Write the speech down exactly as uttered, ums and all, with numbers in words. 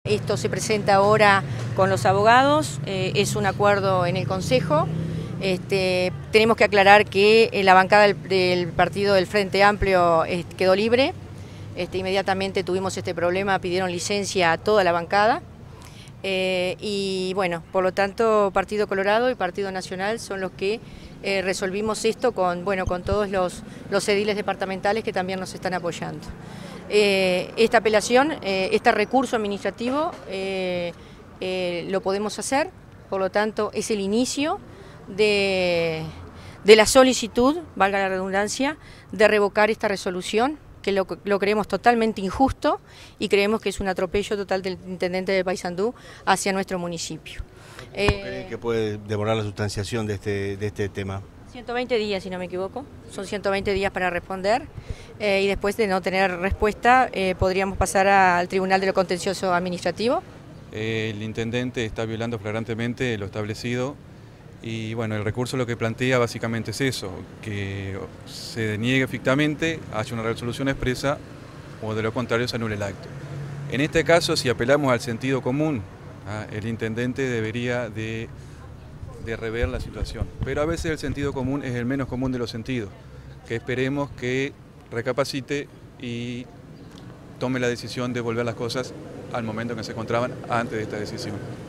Esto se presenta ahora con los abogados, eh, es un acuerdo en el Consejo. Este, tenemos que aclarar que la bancada del, del partido del Frente Amplio eh, quedó libre. Este, inmediatamente tuvimos este problema, pidieron licencia a toda la bancada. Eh, y bueno, por lo tanto, Partido Colorado y Partido Nacional son los que eh, resolvimos esto con, bueno, con todos los, los ediles departamentales que también nos están apoyando. Eh, esta apelación, eh, este recurso administrativo eh, eh, lo podemos hacer, por lo tanto es el inicio de, de la solicitud, valga la redundancia, de revocar esta resolución, que lo, lo creemos totalmente injusto y creemos que es un atropello total del intendente de Paysandú hacia nuestro municipio. ¿Cómo creen que puede demorar la sustanciación de este, de este tema? ciento veinte días, si no me equivoco, son ciento veinte días para responder eh, y después de no tener respuesta eh, podríamos pasar al Tribunal de lo Contencioso Administrativo. El intendente está violando flagrantemente lo establecido y bueno, el recurso lo que plantea básicamente es eso, que se deniegue fictamente, haya una resolución expresa o de lo contrario se anule el acto. En este caso, si apelamos al sentido común, ¿ah? el intendente debería de de rever la situación. Pero a veces el sentido común es el menos común de los sentidos, que esperemos que recapacite y tome la decisión de volver las cosas al momento en que se encontraban antes de esta decisión.